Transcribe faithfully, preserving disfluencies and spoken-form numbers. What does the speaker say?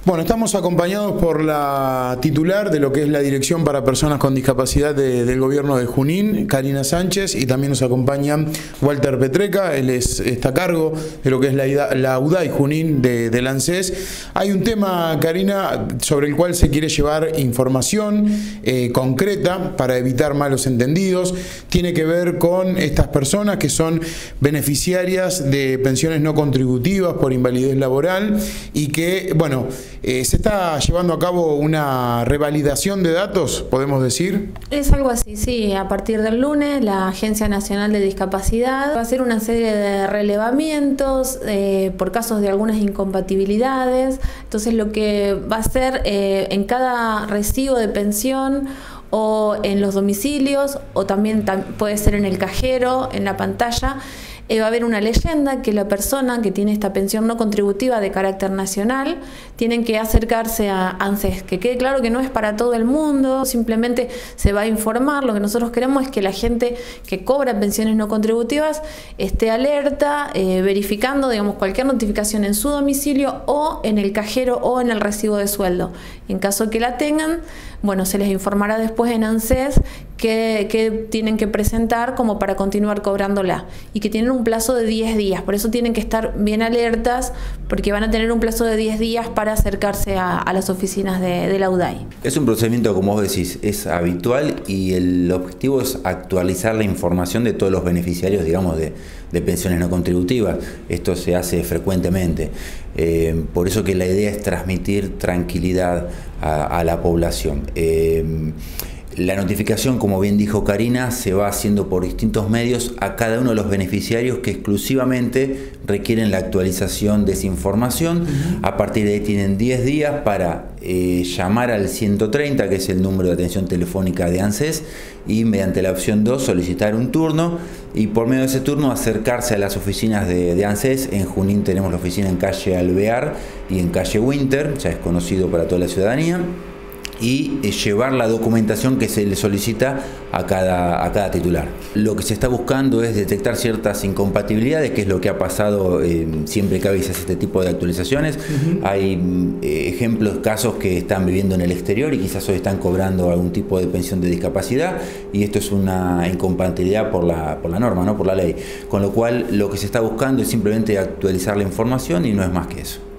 Bueno, estamos acompañados por la titular de lo que es la Dirección para Personas con Discapacidad de, del Gobierno de Junín, Karina Sánchez, y también nos acompaña Walter Petreca. Él es, está a cargo de lo que es la, la U D A I Junín de, del ANSES. Hay un tema, Karina, sobre el cual se quiere llevar información eh, concreta para evitar malos entendidos. Tiene que ver con estas personas que son beneficiarias de pensiones no contributivas por invalidez laboral y que, bueno, Eh, ¿se está llevando a cabo una revalidación de datos, podemos decir? Es algo así, sí. A partir del lunes, la Agencia Nacional de Discapacidad va a hacer una serie de relevamientos eh, por casos de algunas incompatibilidades. Entonces, lo que va a hacer eh, en cada recibo de pensión o en los domicilios, o también tam- puede ser en el cajero, en la pantalla, Eh, va a haber una leyenda que la persona que tiene esta pensión no contributiva de carácter nacional tienen que acercarse a ANSES. Que quede claro que no es para todo el mundo, simplemente se va a informar. Lo que nosotros queremos es que la gente que cobra pensiones no contributivas esté alerta, eh, verificando, digamos, cualquier notificación en su domicilio o en el cajero o en el recibo de sueldo. En caso que la tengan, bueno, se les informará después en ANSES que, que tienen que presentar como para continuar cobrándola, y que tienen un plazo de diez días. Por eso tienen que estar bien alertas, porque van a tener un plazo de diez días para acercarse a, a las oficinas de, de la U D A I. Es un procedimiento, como vos decís, es habitual, y el objetivo es actualizar la información de todos los beneficiarios, digamos, de, de pensiones no contributivas. Esto se hace frecuentemente. Eh, por eso que la idea es transmitir tranquilidad a, a la población. Eh, La notificación, como bien dijo Karina, se va haciendo por distintos medios a cada uno de los beneficiarios que exclusivamente requieren la actualización de esa información. Uh-huh. A partir de ahí tienen diez días para eh, llamar al ciento treinta, que es el número de atención telefónica de ANSES, y mediante la opción dos solicitar un turno, y por medio de ese turno acercarse a las oficinas de, de ANSES. En Junín tenemos la oficina en calle Alvear y en calle Winter, ya es conocido para toda la ciudadanía, y llevar la documentación que se le solicita a cada, a cada titular. Lo que se está buscando es detectar ciertas incompatibilidades, que es lo que ha pasado eh, siempre que hace este tipo de actualizaciones. Uh-huh. Hay eh, ejemplos, casos que están viviendo en el exterior y quizás hoy están cobrando algún tipo de pensión de discapacidad, y esto es una incompatibilidad por la, por la norma, ¿no? Por la ley. Con lo cual, lo que se está buscando es simplemente actualizar la información, y no es más que eso.